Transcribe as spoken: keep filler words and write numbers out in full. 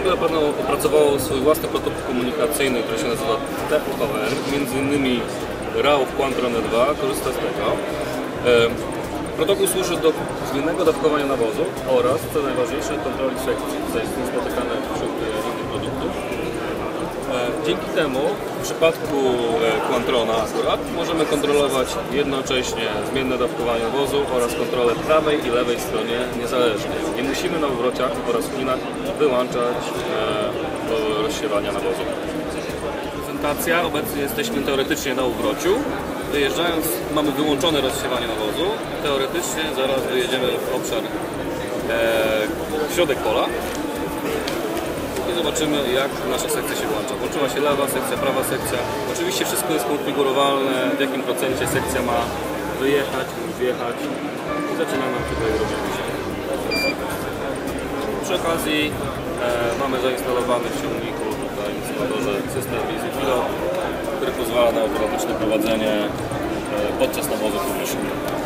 na pewno opracowało swój własny protokół komunikacyjny, który się nazywa T O R. Między innymi R A U Quantron dwa korzysta z tego. Protokół służy do zmiennego dawkowania nawozu oraz, co najważniejsze, kontroli sekcji, co jest niespotykane wśród innych produktów. Dzięki temu w przypadku Quantrona akurat możemy kontrolować jednocześnie zmienne dawkowanie nawozu oraz kontrolę prawej i lewej stronie niezależnie. Nie musimy na obwrociach oraz klinach wyłączać e, rozsiewania nawozu. Prezentacja. Obecnie jesteśmy teoretycznie na obwrociu. Wyjeżdżając mamy wyłączone rozsiewanie nawozu. Teoretycznie zaraz wyjedziemy w obszar e, w środek pola. I zobaczymy, jak nasza sekcja się włącza. Włączyła się lewa sekcja, prawa sekcja. Oczywiście wszystko jest konfigurowalne, w jakim procencie sekcja ma wyjechać lub wjechać. I zaczyna nam tutaj robić się. Przy okazji e, mamy zainstalowany w silniku tutaj w instalatorze system EasyPilot, który pozwala na automatyczne prowadzenie e, podczas nawozu powierzchni.